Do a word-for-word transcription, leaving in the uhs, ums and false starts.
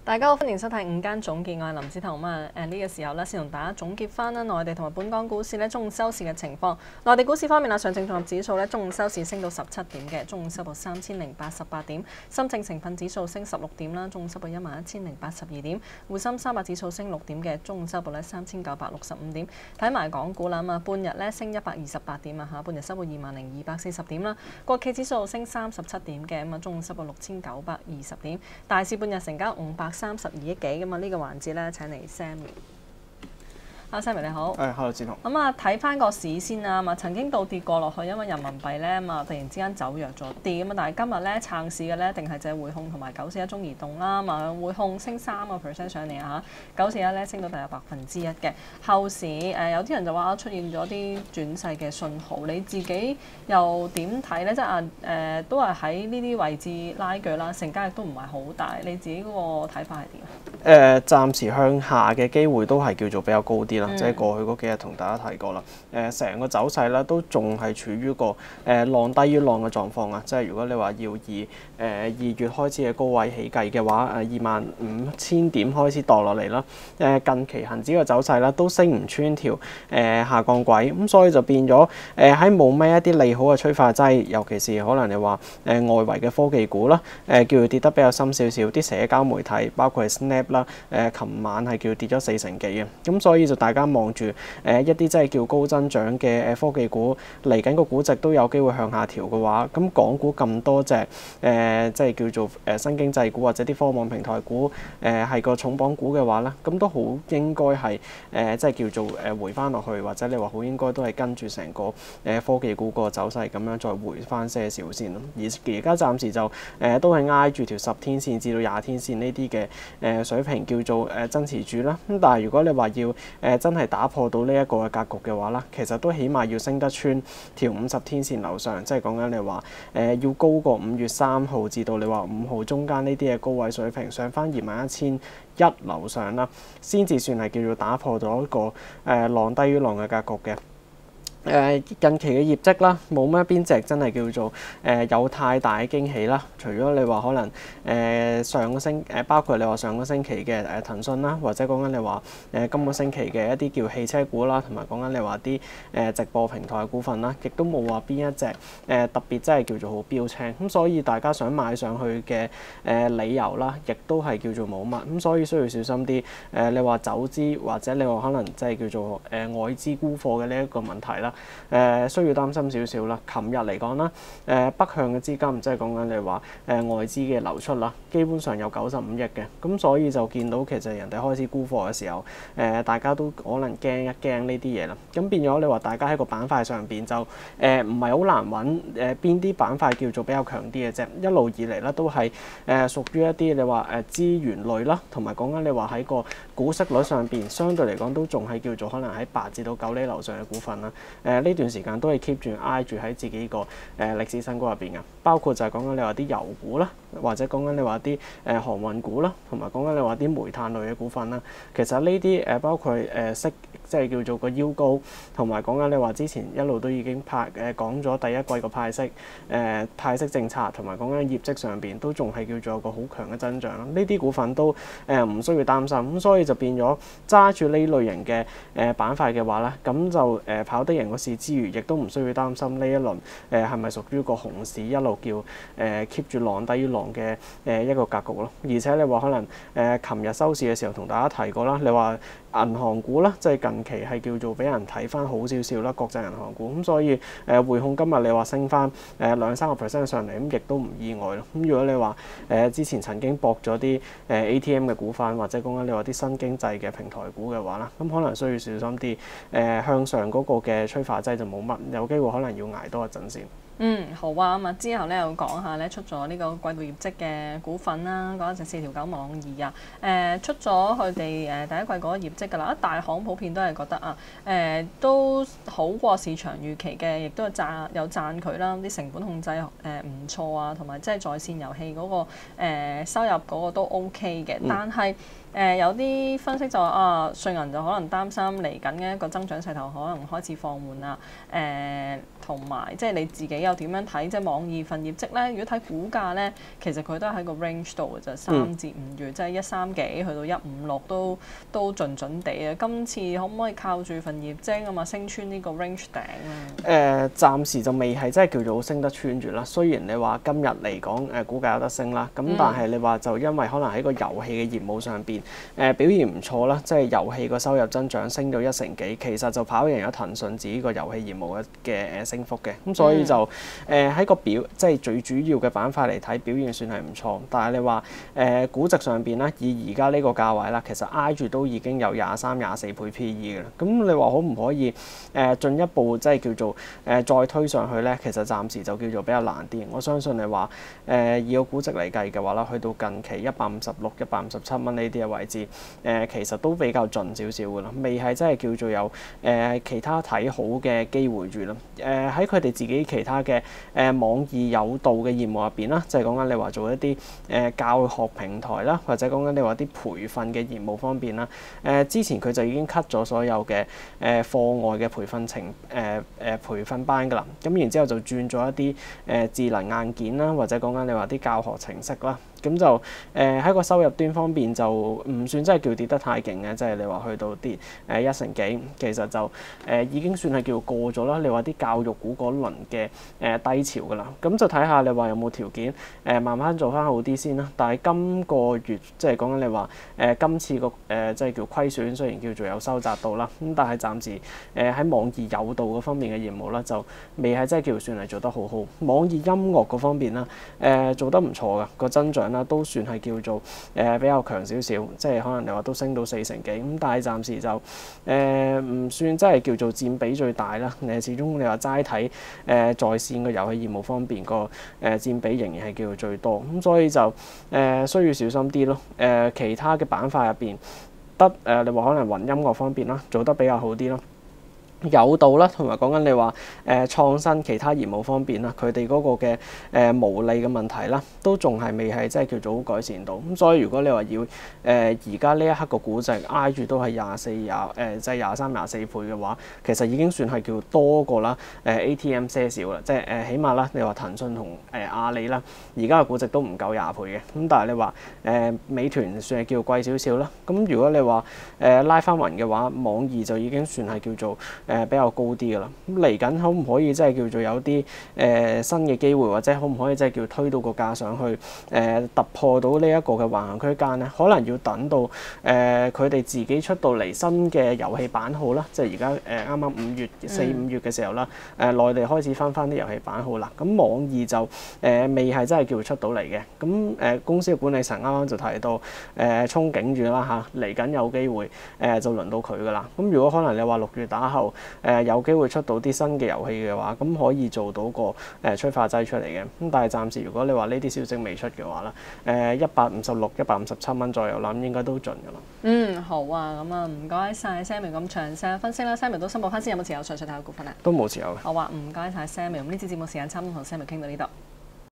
大家好，歡迎收睇午間總結，我係林子彤咁啊。誒呢個時候咧，先同大家總結翻啦，內地同埋本港股市咧中午收市嘅情況。內地股市方面啊，上證綜合指數咧中午收市升到十七點嘅，中午收報三千零八十八點；深證成分指數升十六點啦，中午收報一萬一千零八十二點；滬深三百指數升六點嘅，中午收報咧三千九百六十五點。睇埋港股啦，咁啊半日咧升一百二十八點啊嚇，半日收報二萬零二百四十點啦。國企指數升三十七點嘅，咁啊中午收報六千九百二十點。大市半日成交五百三十二億幾咁啊！呢個環節咧請嚟 Sammy。阿 Sammy 你好。 誒，hello 子彤。 咁啊，睇翻個市先啦，嘛曾經倒跌過落去，因為人民幣咧嘛突然之間走弱咗啲咁啊，但係今日咧撐市嘅咧，定係就係匯控同埋九四一中移動啦嘛，匯控升三個 percent 上嚟啊嚇，九四一咧升到大約百分之一嘅。後市誒、呃、有啲人就話出現咗啲轉勢嘅訊號，你自己又點睇咧？即係啊誒都係喺呢啲位置拉鋸啦，成交亦都唔係好大，你自己嗰個睇法係點啊？ 誒、呃，暫時向下嘅機會都係叫做比較高啲啦，嗯、即係過去嗰幾日同大家提過啦。誒、呃，成個走勢咧都仲係處於個誒、呃、浪低於浪嘅狀況啊！即係如果你話要以誒二、呃、月開始嘅高位起計嘅話，誒二萬五千點開始墮落嚟啦。誒、呃、近期恒指嘅走勢咧都升唔穿條誒、呃、下降軌，咁所以就變咗誒喺冇咩一啲利好嘅催化劑，尤其是可能你話誒、呃、外圍嘅科技股啦，誒、呃、叫佢跌得比較深少少，啲社交媒體包括係 Snap。啦，誒，琴晚係叫跌咗四成幾嘅，咁所以就大家望住誒一啲真係叫高增長嘅誒科技股嚟緊個估值都有機會向下調嘅話，咁港股咁多隻誒即係叫做誒新經濟股或者啲科網平台股誒係個重磅股嘅話咧，咁都好應該係誒即係叫做誒回翻落去，或者你話好應該都係跟住成個誒科技股個走勢咁樣再回翻些少先咯。而而家暫時就誒都係挨住條十天線至到廿天線呢啲嘅誒水平叫做誒增持住啦，咁但係如果你話要誒、呃、真係打破到呢一個嘅格局嘅話啦，其實都起碼要升得穿條五十天線樓上，即係講緊你話誒、呃、要高過五月三號至到你話五號中間呢啲嘅高位水平，上翻二萬一千一樓上啦，先至算係叫做打破咗一個誒、呃、浪低於浪嘅格局嘅。誒、呃、近期嘅業績啦，冇乜邊隻真係叫做誒、呃、有太大嘅驚喜啦。除咗你話可能誒、呃、上個星誒、呃，包括你話上個星期嘅誒騰訊啦，或者講緊你話誒、呃、今個星期嘅一啲叫汽車股啦，同埋講緊你話啲誒直播平台嘅股份啦，亦都冇話邊一隻誒、呃、特別真係叫做好標青。咁所以大家想買上去嘅誒、呃、理由啦，亦都係叫做冇乜。咁所以需要小心啲。誒、呃、你話走資或者你話可能即係叫做誒、呃、外資沽貨嘅呢一個問題啦。誒、呃、需要擔心少少啦。琴日嚟講啦，誒、呃、北向嘅資金即係講緊你話誒、呃、外資嘅流出啦，基本上有九十五億嘅，咁所以就見到其實人哋開始沽貨嘅時候，誒、呃、大家都可能驚一驚呢啲嘢啦。咁變咗你話大家喺個板塊上邊就誒唔係好難揾誒邊啲板塊叫做比較強啲嘅啫。一路以嚟咧都係誒、呃、屬於一啲你話誒資源類啦，同埋講緊你話喺個股息率上邊相對嚟講都仲係叫做可能喺八至到九厘樓上嘅股份啦。誒呢段時間都係 keep 住挨住喺自己個誒歷史新高入邊嘅，包括就係講緊你話啲油股啦，或者講緊你話啲誒航運股啦，同埋講緊你話啲煤炭類嘅股份啦。其實呢啲誒包括誒息，即係叫做個腰高，同埋講緊你話之前一路都已經派誒講咗第一季個派息誒派息政策，同埋講緊業績上邊都仲係叫做有個好強嘅增長啦。呢啲股份都誒唔需要擔心，咁所以就變咗揸住呢類型嘅誒板塊嘅話咧，咁就誒跑得贏個市之餘，亦都唔需要擔心呢一輪誒係咪屬於個熊市一路叫誒 keep 住浪低於浪嘅誒一個格局咯。而且你話可能誒琴日收市嘅時候同大家提過啦，你話銀行股啦，即係近期係叫做俾人睇翻好少少啦，國際銀行股咁，所以誒匯控今日你話升翻誒兩三個 percent 上嚟，咁亦都唔意外咯。咁如果你話誒之前曾經博咗啲誒 A T M 嘅股份，或者講緊你話啲新經濟嘅平台股嘅話啦，咁可能需要小心啲誒向上嗰個嘅催化劑就冇乜，有機會可能要捱多一陣先。 嗯，好啊，咁啊之後咧又講下咧出咗呢個季度業績嘅股份啦，嗰隻四條九網易啊，誒、呃、出咗佢哋誒第一季嗰個業績㗎啦，一大行普遍都係覺得啊，誒、呃、都好過市場預期嘅，亦都有讚有讚佢啦，啲成本控制誒唔錯啊，同埋即係在線遊戲嗰個、呃、收入嗰個都 OK 嘅，但係誒、呃、有啲分析就話啊，瑞銀就可能擔心嚟緊嘅一個增長勢頭可能開始放緩啦，誒同埋即係你自己又又點樣睇即係網易份業績咧？如果睇股價咧，其實佢都係喺個 range 度嘅啫，三至五月即係一三幾去到一五六都都盡盡地啊！今次可唔可以靠住份業績啊嘛升穿呢個 range 頂啊？ 誒、暫時就未係真係叫做升得穿住啦。雖然你話今日嚟講誒股價有得升啦，咁但係你話就因為可能喺個遊戲嘅業務上邊誒表現唔錯啦，即係遊戲個收入增長升到一成幾，其實就跑贏咗騰訊自己個遊戲業務嘅嘅誒升幅嘅。咁所以就誒喺、呃、個表即係最主要嘅板塊嚟睇表現算係唔錯，但係你話誒、呃、估值上邊咧，以而家呢個價位啦，其實挨住都已經有廿三、廿四倍 P E 嘅啦。咁你話可唔可以誒、呃、進一步即係叫做誒、呃、再推上去咧？其實暫時就叫做比較難啲。我相信你話誒、呃、以個估值嚟計嘅話啦，去到近期一百五十六、一百五十七蚊呢啲嘅位置，誒、呃、其實都比較盡少少嘅啦，未係真係叫做有誒、呃、其他睇好嘅機會住啦。誒喺佢哋自己其他嘅誒、呃、網易有道嘅業務入邊啦，即係講緊你話做一啲誒、呃、教學平台啦，或者講緊你話啲培訓嘅業務方面啦。誒、呃、之前佢就已經 cut 咗所有嘅誒、呃、課外嘅培訓程誒誒培訓班㗎啦。咁然之後就轉咗一啲誒、呃、智能硬件啦，或者講緊你話啲教學程式啦。咁就誒喺、呃、個收入端方面就唔算真係叫跌得太勁嘅，即係你話去到跌誒、呃、一成幾，其實就誒、呃、已經算係叫過咗啦。你話啲教育股嗰輪嘅誒、呃、低潮㗎啦，咁就睇下你話有冇條件誒、呃、慢慢做翻好啲先啦。但係今個月即係講緊你話誒、呃、今次個誒、呃、即係叫虧損，雖然叫做有收窄到啦，咁但係暫時誒喺、呃、網易有道嗰方面嘅業務啦，就未係真係叫算係做得好好。網易音樂嗰方面啦，誒、呃、做得唔錯㗎，個增長啦都算係叫做誒、呃、比較強少少，即係可能你話都升到四成幾，咁但係暫時就誒唔、呃、算真係叫做佔比最大啦。你始終你話齋睇誒在線嘅遊戲業務方面個誒佔比仍然係叫做最多，咁所以就誒、呃、需要小心啲咯。誒、呃、其他嘅板塊入邊得誒、呃、你話可能雲音樂方面啦做得比較好啲咯。有道啦，同埋講緊你話誒、呃、創新其他業務方面啦，佢哋嗰個嘅誒、呃、毛利嘅問題啦，都仲係未係即係叫做好改善到。咁所以如果你話要誒而家呢一刻個估值挨住都係廿四廿誒即係廿三廿四倍嘅話，其實已經算係叫多過啦誒、呃、A T M 些少啦，即係誒、呃、起碼啦，你話騰訊同誒阿里啦，而家嘅估值都唔夠廿倍嘅。咁但係你話誒、呃、美團算係叫貴少少啦。咁如果你話誒、呃、拉翻勻嘅話，網易就已經算係叫做誒、呃、比較高啲㗎啦，咁嚟緊可唔可以即係叫做有啲誒、呃、新嘅機會，或者可唔可以即係叫推到個價上去誒、呃、突破到呢一個嘅橫行區間咧？可能要等到誒佢哋自己出到嚟新嘅遊戲版號啦，即係而家誒啱啱五月四五月嘅時候啦，誒、呃、內地開始翻翻啲遊戲版號啦，咁網易就誒、呃、未係真係叫出到嚟嘅，咁誒、呃、公司嘅管理層啱啱就提到誒、呃、憧憬住啦嚇，嚟緊有機會誒、呃、就輪到佢㗎啦。咁如果可能你話六月打後誒、呃、有機會出到啲新嘅遊戲嘅話，咁可以做到個誒、呃、催化劑出嚟嘅。咁但係暫時如果你話呢啲消息未出嘅話咧，誒一百五十六、一百五十七蚊左右啦，咁應該都盡㗎啦。 嗯，好啊，咁啊唔該晒 Samuel 咁詳細分析啦。Samuel 都申報翻先有冇持有上述睇嘅股份啊？ 都冇持有嘅。 好啊，唔該晒 Samuel。咁呢節節目時間差唔多同 Samuel 傾到呢度。